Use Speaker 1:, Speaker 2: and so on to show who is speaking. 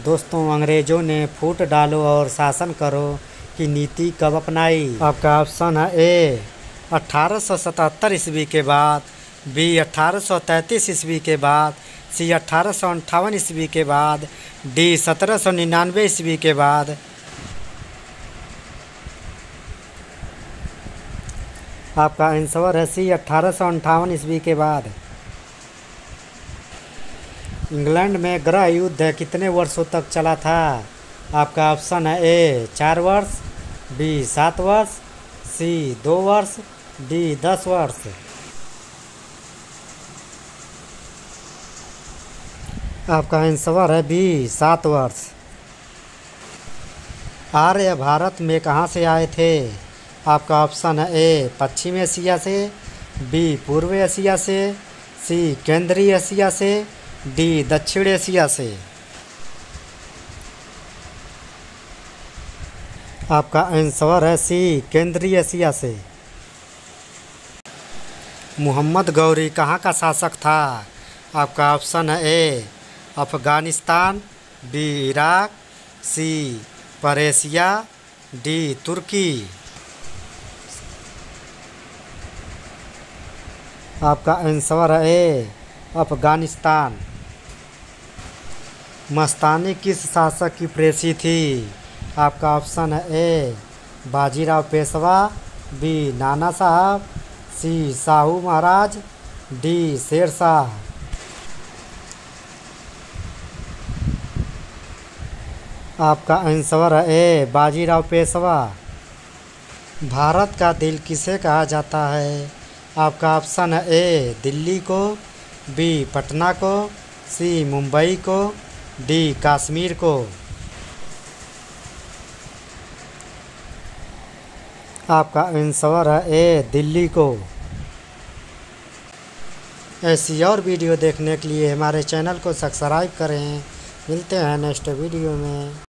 Speaker 1: दोस्तों, अंग्रेजों ने फूट डालो और शासन करो की नीति कब अपनाई? आपका ऑप्शन है ए 1877 ईस्वी के बाद, बी 1833 ईस्वी के बाद, सी 1858 ईस्वी के बाद, डी 1799 ईस्वी के बाद। आपका आंसर है सी 1858 ईस्वी के बाद। इंग्लैंड में गृह युद्ध कितने वर्षों तक चला था? आपका ऑप्शन है ए 4 वर्ष, बी 7 वर्ष, सी 2 वर्ष, डी 10 वर्ष। आपका आंसर है बी 7 वर्ष। आर्य भारत में कहाँ से आए थे? आपका ऑप्शन है ए पश्चिमी एशिया से, बी पूर्व एशिया से, सी केंद्रीय एशिया से, डी दक्षिण एशिया से। आपका आंसर है सी केंद्रीय एशिया से। मोहम्मद गौरी कहाँ का शासक था? आपका ऑप्शन है A Afghanistan, B Iraq, C Persia, D तुर्की। आपका आंसर है ए अफगानिस्तान। मस्तानी किस शासक की प्रेसी थी? आपका ऑप्शन है ए बाजीराव पेशवा, बी नाना साहब, सी शाहू महाराज, डी शेर शाह। आपका आंसर है ए बाजीराव पेशवा। भारत का दिल किसे कहा जाता है? आपका ऑप्शन है ए दिल्ली को, बी पटना को, सी मुंबई को, डी कश्मीर को। आपका आंसर है ए दिल्ली को। ऐसी और वीडियो देखने के लिए हमारे चैनल को सब्सक्राइब करें। मिलते हैं नेक्स्ट वीडियो में।